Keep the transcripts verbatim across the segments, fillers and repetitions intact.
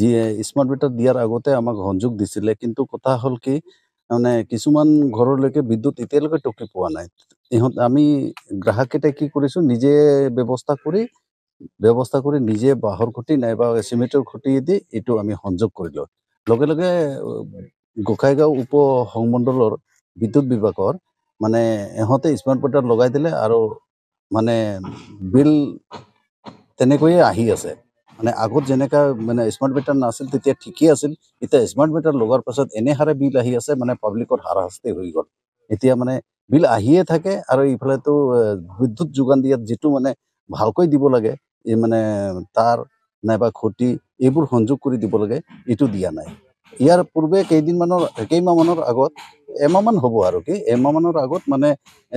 smart meter দিয়াৰ আগতে আমাক সংযোগ দিছিলে কিন্তু কথা হ'ল কি মানে কিছুমান ঘৰলৈকে বিদ্যুৎ এতিয়ালৈকে টকি পোৱা নাই ইহঁত আমি গ্ৰাহককেইটাই কি কৰিছোঁ নিজে ব্যৱস্থা কৰি ব্যৱস্থা কৰি নিজে বাঁহৰ খুঁটি নাইবা চিমেণ্টৰ খুঁটি দি এইটো আমি সংযোগ কৰিলোঁ লগে লগে গোসাইগাঁও উপ সংমণ্ডলৰ বিদ্যুৎ বিভাগৰ মানে ইহঁতে স্মাৰ্ট মিটাৰ লগাই দিলে আৰু মানে বিল তেনেকৈয়ে আহি আছে মানে আগত যেনেকা মানে স্মাৰ্ট মিটাৰ নাছিল তেতিয়া ঠিকেই আছিল এতিয়া স্মাৰ্ট মিটাৰ লগাৰ পাছত এনে হাৰে বিল আহি আছে মানে পাব্লিকৰ হাৰাশাস্তি হৈ গ'ল এতিয়া মানে বিল আহিয়ে থাকে আৰু ইফালেতো বিদ্যুৎ যোগান দিয়াত যিটো মানে ভালকৈ দিব লাগে এই মানে তাৰ নাইবা খুঁটি এইবোৰ সংযোগ কৰি দিব লাগে এইটো দিয়া নাই ইয়াৰ পূৰ্বে কেইদিনমানৰ কেইমাহমানৰ আগত এমাহমান হ'ব আৰু কি এমাহমানৰ আগত মানে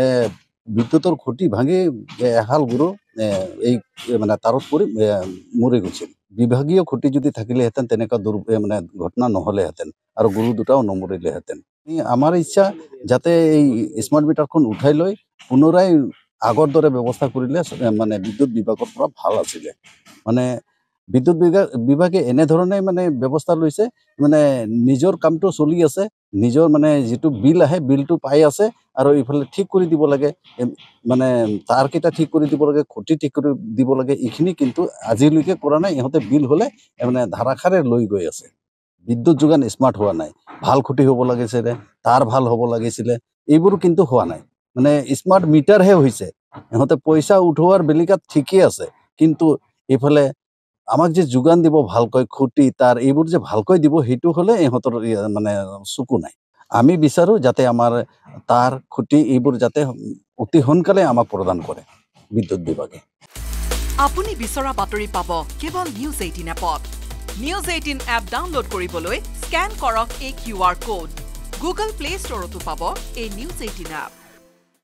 বিদ্যুতৰ খুঁটি ভাঙি এহাল গৰু এই মানে তাৰত পৰি মৰি গৈছিল বিভাগীয় খুঁটি যদি থাকিলেহেঁতেন তেনেকুৱা দুৰ মানে ঘটনা নহ'লেহেঁতেন আৰু গৰু দুটাও নমৰিলেহেঁতেন আমাৰ ইচ্ছা যাতে এই স্মাৰ্ট মিটাৰখন উঠাই লৈ পুনৰাই আগৰ দৰে ব্যৱস্থা কৰিলে মানে বিদ্যুৎ বিভাগৰ পৰা ভাল আছিলে মানে বিদ্যুৎ বিভাগ বিভাগে এনেধৰণে মানে ব্যৱস্থা লৈছে মানে নিজৰ কামটো চলি আছে নিজৰ মানে যিটো বিল আহে বিলটো পাই আছে আৰু ইফালে ঠিক কৰি দিব লাগে মানে তাৰকেইটা ঠিক কৰি দিব লাগে খুঁটি ঠিক কৰি দিব লাগে এইখিনি কিন্তু আজিলৈকে কৰা নাই ইহঁতে বিল হ'লে মানে ধাৰাসাৰে লৈ গৈ আছে বিদ্যুৎ যোগান স্মাৰ্ট হোৱা নাই ভাল খুঁটি হ'ব লাগিছিলে তাৰ ভাল হ'ব লাগিছিলে এইবোৰ কিন্তু হোৱা নাই মানে স্মাৰ্ট মিটাৰহে হৈছে ইহঁতে পইচা উঠোৱাৰ বেলিকাত ঠিকেই আছে কিন্তু এইফালে আমাক যে যোগান দিব ভালকৈ খুঁটি তাৰ এইবোৰ যে ভালকৈ দিব সেইটো হ'লে ইহঁতৰ মানে চকু নাই আমি বিচাৰোঁ যাতে আমাৰ তাৰ খুঁটি এইবোৰ যাতে অতি সোনকালে আমাক প্ৰদান কৰে বিদ্যুৎ বিভাগে আপুনি বিচৰা বাতৰি পাব কেৱল নিউজ এইটিন এপত নিউজ এইটিন এপ ডাউনলোড কৰিবলৈ স্কেন কৰক এই Q R code Google Play ষ্টৰতো পাব এই নিউজ এইটিন এপ